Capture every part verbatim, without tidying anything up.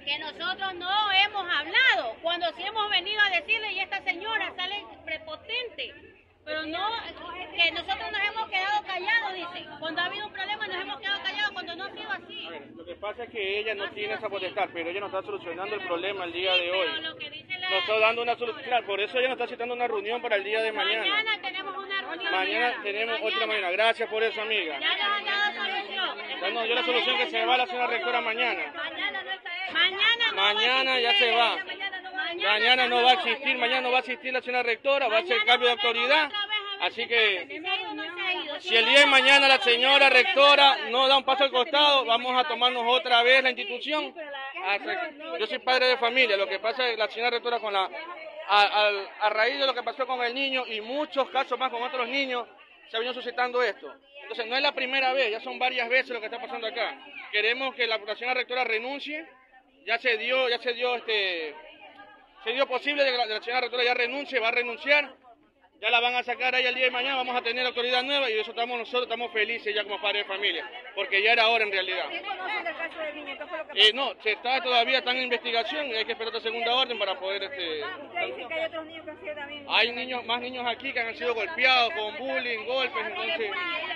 que nosotros no hemos hablado, cuando sí hemos venido a decirle y esta señora sale prepotente, pero no, que nosotros nos hemos quedado callados, dice, cuando ha habido un problema nos hemos quedado callados, cuando no ha sido así. A ver, lo que pasa es que ella no, no tiene esa potestad, pero ella no está solucionando el problema el día sí, de hoy. Lo que dice la... No está dando una solución, claro, por eso ella nos está citando una reunión para el día de mañana. Mañana tenemos una reunión. Mañana tenemos otra mañana, gracias por eso, amiga. Ya nos han dado solución. Ya nos dio la solución que se va la señora rectora mañana. Mañana no está ella. Mañana, no mañana va ya se va. Mañana no va, mañana, mañana no va a existir, mañana no va a existir la señora rectora, va a ser cambio de autoridad. Así que si el día de mañana la señora rectora no da un paso al costado, vamos a tomarnos otra vez la institución. Yo soy padre de familia, lo que pasa es que la señora rectora con la a, a, a raíz de lo que pasó con el niño y muchos casos más con otros niños, se ha venido suscitando esto. Entonces no es la primera vez, ya son varias veces lo que está pasando acá. Queremos que la, la señora rectora renuncie, ya se dio, ya se dio este, se dio posible de que la, de la señora rectora ya renuncie, va a renunciar. Ya la van a sacar ahí el día de mañana, vamos a tener autoridad nueva y eso estamos nosotros, estamos felices ya como padres de familia, porque ya era hora en realidad. ¿Quién conoce del caso del niño? ¿Qué fue lo que pasó? Eh, no, se está todavía está en investigación y hay que esperar otra segunda orden para poder... Este, Usted dice que hay otros niños que han sido también... hay niños, más niños aquí que han sido golpeados con bullying, golpes, entonces...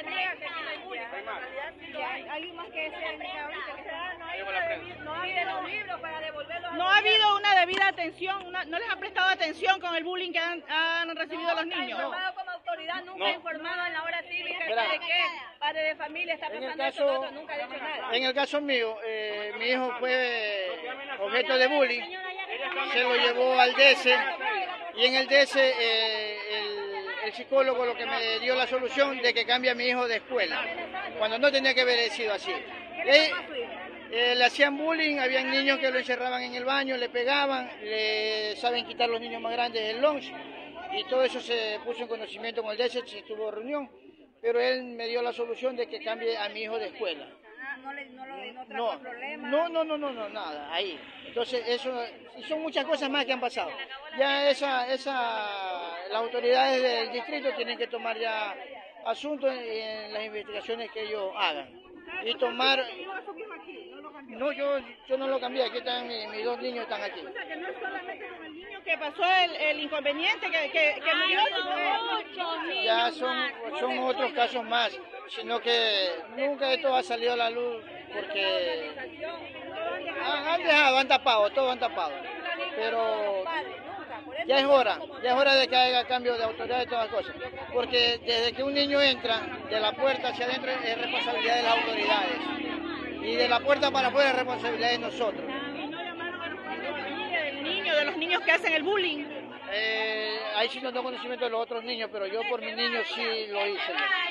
¿Alguien más que sea indicado ahorita? No ha habido los libros para devolverlos. No ha habido una debida atención, una, no les han prestado atención con el bullying que han, han recibido los niños. No, como autoridad nunca no. ha informado en la hora cívica Mira, de que padre de familia está pasando caso, esto, otro, nunca ha dicho nada. En el caso mío, eh, mi hijo fue objeto de bullying, se lo llevó al D E S E y en el D E S E eh, el, el psicólogo lo que me dio la solución de que cambie a mi hijo de escuela, cuando no tenía que haber sido así. Eh, eh, le hacían bullying, habían niños que lo encerraban en el baño, le pegaban, le saben quitar los niños más grandes el lunch y todo eso se puso en conocimiento con el D E S E, se estuvo reunión, pero él me dio la solución de que cambie a mi hijo de escuela. No, le, no, lo, no trajo No, el problema. no, no, no, no, no, nada, ahí. Entonces, eso, y son muchas cosas más que han pasado. Ya esa, esa, las autoridades del distrito tienen que tomar ya asuntos en, en las investigaciones que ellos hagan. Y tomar... No, yo, yo no lo cambié, aquí están mis, mis dos niños están aquí. O sea, que no es solamente con el niño que pasó el, el inconveniente, que, que, que murió, sino ya son, son otros casos más, sino que nunca esto ha salido a la luz porque han, han dejado, han tapado, todos han tapado, pero ya es hora, ya es hora de que haya cambio de autoridad y todas las cosas, porque desde que un niño entra de la puerta hacia adentro es responsabilidad de las autoridades y de la puerta para afuera es responsabilidad de nosotros. ¿Y no llamaron a los padres de familia del niño, de los niños que hacen el bullying? Eh, ahí sí no tengo conocimiento de los otros niños, pero yo por mis niños sí lo hice.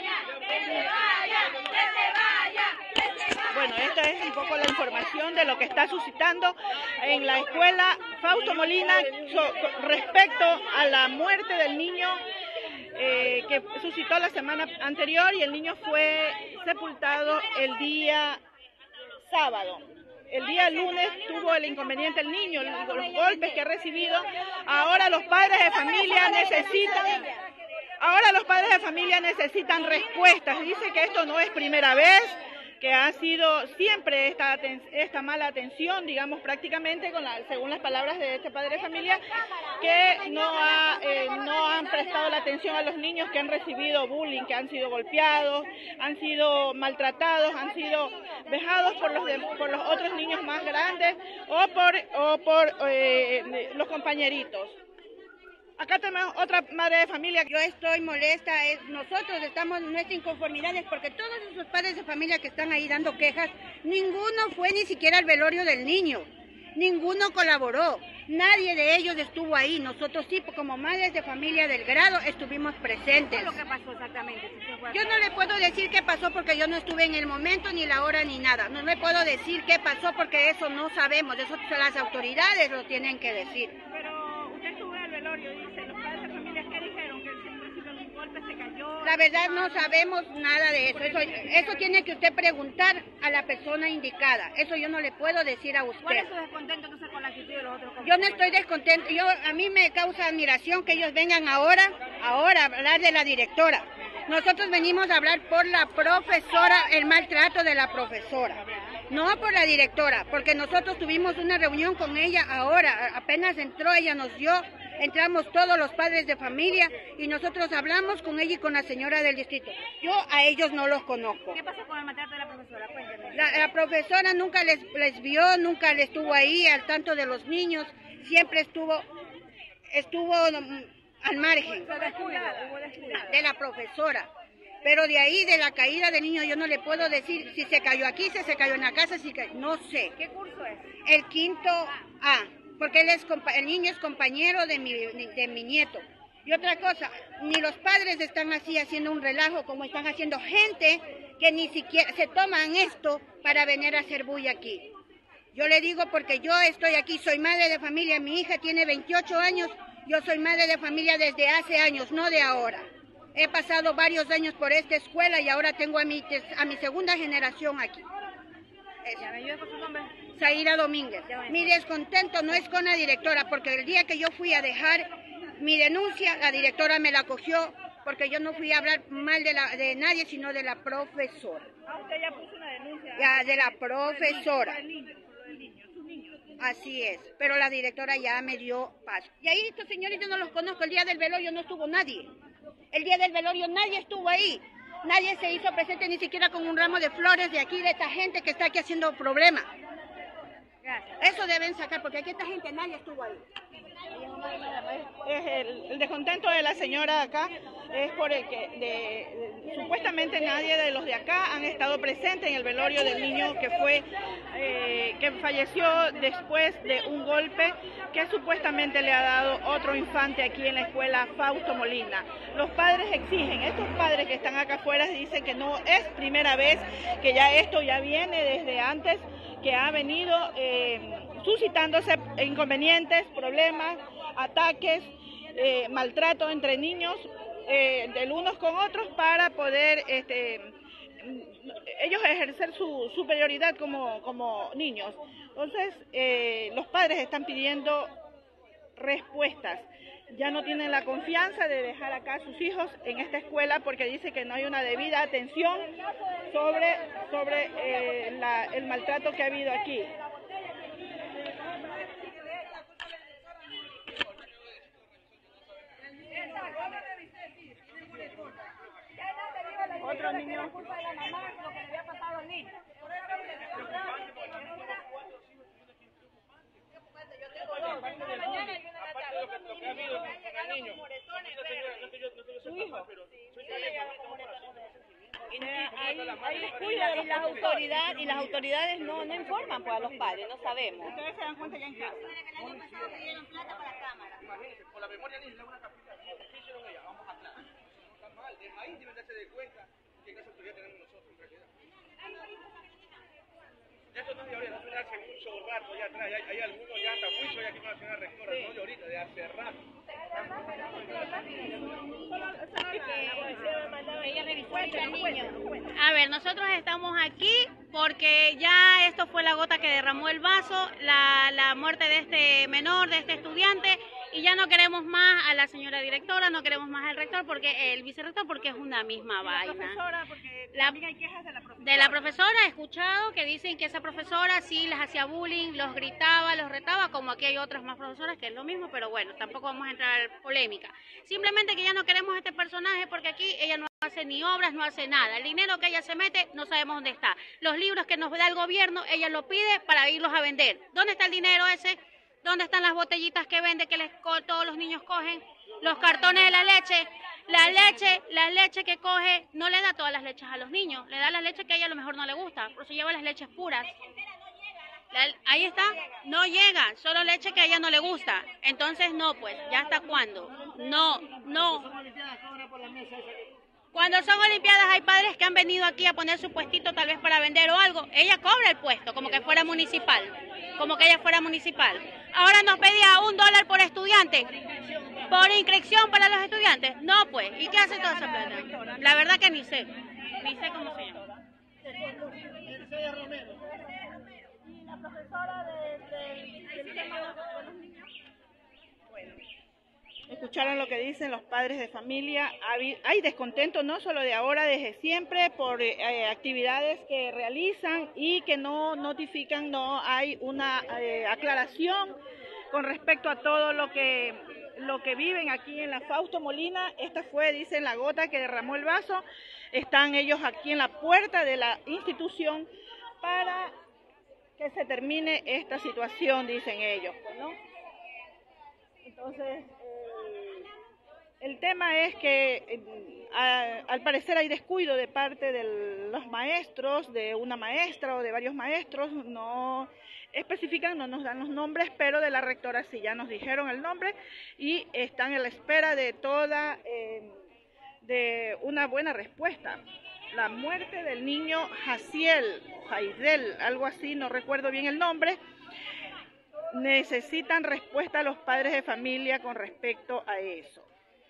Bueno, esta es un poco la información de lo que está suscitando en la escuela Fausto Molina so, respecto a la muerte del niño eh, que suscitó la semana anterior y el niño fue sepultado el día sábado. El día lunes tuvo el inconveniente el niño, los golpes que ha recibido. Ahora los padres de familia necesitan, ahora los padres de familia necesitan respuestas. Dice que esto no es primera vez, que ha sido siempre esta, esta mala atención, digamos prácticamente, con la, según las palabras de este padre de familia, que no, ha, eh, no han prestado la atención a los niños que han recibido bullying, que han sido golpeados, han sido maltratados, han sido vejados por los, de, por los otros niños más grandes o por, o por eh, los compañeritos. Acá tenemos otra madre de familia. Yo estoy molesta, es, nosotros estamos en nuestra inconformidad, es porque todos esos padres de familia que están ahí dando quejas, ninguno fue ni siquiera al velorio del niño, ninguno colaboró, nadie de ellos estuvo ahí. Nosotros sí, como madres de familia del grado, estuvimos presentes. ¿Qué es lo que pasó exactamente? Yo no le puedo decir qué pasó porque yo no estuve en el momento, ni la hora, ni nada. No le puedo decir qué pasó porque eso no sabemos, eso las autoridades lo tienen que decir. Pero usted estuvo en el velorio, dice, los padres de familia, ¿qué dijeron? Que él siempre recibió un golpe, se cayó. La verdad no sabemos nada de eso. eso. Eso tiene que usted preguntar a la persona indicada. Eso yo no le puedo decir a usted. ¿Cuál es su descontento entonces con la actitud de los otros compañeros? Yo no estoy descontento. Yo, a mí me causa admiración que ellos vengan ahora, ahora a hablar de la directora. Nosotros venimos a hablar por la profesora, el maltrato de la profesora. No por la directora, porque nosotros tuvimos una reunión con ella ahora, apenas entró ella nos dio, entramos todos los padres de familia y nosotros hablamos con ella y con la señora del distrito. Yo a ellos no los conozco. ¿Qué pasó con el maltrato de la profesora? Cuénteme. La, la profesora nunca les, les vio, nunca le estuvo ahí al tanto de los niños, siempre estuvo, estuvo um, al margen de la profesora. Pero de ahí, de la caída del niño, yo no le puedo decir si se cayó aquí, si se cayó en la casa, si cayó, no sé. ¿Qué curso es? El quinto A, porque él es, el niño es compañero de mi, de mi nieto. Y otra cosa, ni los padres están así haciendo un relajo como están haciendo gente que ni siquiera se toman esto para venir a hacer bulla aquí. Yo le digo porque yo estoy aquí, soy madre de familia, mi hija tiene veintiocho años, yo soy madre de familia desde hace años, no de ahora. He pasado varios años por esta escuela y ahora tengo a mi, a mi segunda generación aquí. ¿Ya me ayuda con su nombre? Zaira Domínguez. Mi descontento no es con la directora, porque el día que yo fui a dejar mi denuncia, la directora me la cogió, porque yo no fui a hablar mal de, la, de nadie, sino de la profesora. Ah, usted ya puso una denuncia. Ya, de la profesora. Así es, pero la directora ya me dio paso. Y ahí estos señores yo no los conozco, el día del velorio no estuvo nadie. El día del velorio nadie estuvo ahí. Nadie se hizo presente ni siquiera con un ramo de flores de aquí, de esta gente que está aquí haciendo problemas. Eso deben sacar, porque aquí esta gente nadie estuvo ahí. Es el, el descontento de la señora acá es por el que de, de, supuestamente nadie de los de acá han estado presentes en el velorio del niño que fue eh, que falleció después de un golpe que supuestamente le ha dado otro infante aquí en la escuela Fausto Molina. Los padres exigen, estos padres que están acá afuera dicen que no es primera vez, que ya esto ya viene desde antes, que ha venido eh, suscitándose inconvenientes, problemas, ataques, eh, maltrato entre niños, eh, del unos con otros para poder este, ellos ejercer su superioridad como, como niños. Entonces, eh, los padres están pidiendo respuestas. Ya no tienen la confianza de dejar acá a sus hijos en esta escuela porque dice que no hay una debida atención sobre, sobre eh, la, el maltrato que ha habido aquí. Otro niño. Y las autoridades y las autoridades no, no informan pues a los padres, no sabemos. Ustedes se dan cuenta ya en casa. Por la memoria ni una capilla. ¿Qué hicieron ellas? Vamos a hablar. No está mal. Desde ahí deben darse de cuenta qué clase de autoridad tenemos nosotros en realidad. Ya esto no es de ahorita, esto hace mucho rato ya atrás. Hay, hay algunos ya hasta mucho ya aquí con la señora rectora, sí. No de ahorita, de hace rato. A ver, nosotros estamos aquí porque ya esto fue la gota que derramó el vaso, la, la muerte de este menor, de este estudiante, y ya no queremos más a la señora directora, no queremos más al rector, porque el vicerrector, porque es una misma vaina. Profesora, porque la, también hay quejas de la profesora. De la profesora he escuchado que dicen que esa profesora sí les hacía bullying, los gritaba, los retaba, como aquí hay otras más profesoras que es lo mismo, pero bueno, tampoco vamos a entrar en polémica. Simplemente que ya no queremos a este personaje porque aquí ella no hace ni obras, no hace nada. El dinero que ella se mete no sabemos dónde está. Los libros que nos da el gobierno, ella lo pide para irlos a vender. ¿Dónde está el dinero ese? ¿Dónde están las botellitas que vende que les, todos los niños cogen? Los cartones de la leche. La leche, la leche que coge no le da todas las leches a los niños. Le da la leche que a ella a lo mejor no le gusta. Por eso lleva las leches puras. La, ahí está, no llega, solo leche que a ella no le gusta. Entonces no, pues, ¿ya hasta cuándo? No, no. Cuando son olimpiadas hay padres que han venido aquí a poner su puestito tal vez para vender o algo. Ella cobra el puesto como que fuera municipal, como que ella fuera municipal. Ahora nos pedía un dólar por estudiante, por inscripción para los estudiantes. No, pues, ¿y qué hace toda esa plata? La verdad que ni sé, ni sé cómo se llama. La profesora de, de, de, de los niños. Bueno, Escucharon lo que dicen los padres de familia. Hay descontento no solo de ahora, desde siempre, por eh, actividades que realizan y que no notifican, no hay una eh, aclaración con respecto a todo lo que, lo que viven aquí en la Fausto Molina. Esta fue, dicen, la gota que derramó el vaso. Están ellos aquí en la puerta de la institución para que se termine esta situación, dicen ellos, ¿no? Entonces, eh, el tema es que eh, a, al parecer hay descuido de parte de los maestros, de una maestra o de varios maestros, no especifican, no nos dan los nombres, pero de la rectora sí ya nos dijeron el nombre y están a la espera de toda, eh, de una buena respuesta. La muerte del niño Jaciel, Jaidel, algo así, no recuerdo bien el nombre. Necesitan respuesta a los padres de familia con respecto a eso.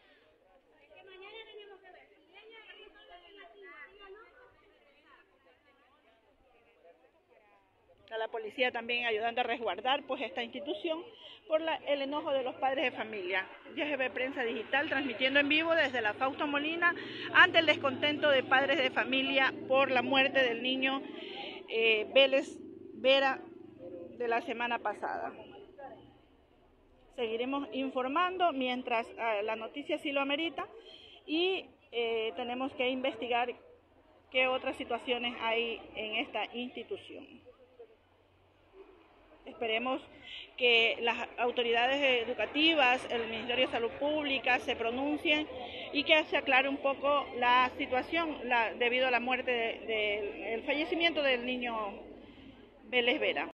A la policía también ayudando a resguardar pues esta institución por la, el enojo de los padres de familia. Y G B Prensa Digital transmitiendo en vivo desde la Fausto Molina ante el descontento de padres de familia por la muerte del niño eh, Vélez Vera de la semana pasada. Seguiremos informando mientras eh, la noticia sí lo amerita y eh, tenemos que investigar qué otras situaciones hay en esta institución. Esperemos que las autoridades educativas, el Ministerio de Salud Pública se pronuncien y que se aclare un poco la situación la, debido a la muerte, de, de, el fallecimiento del niño Vélez Vera.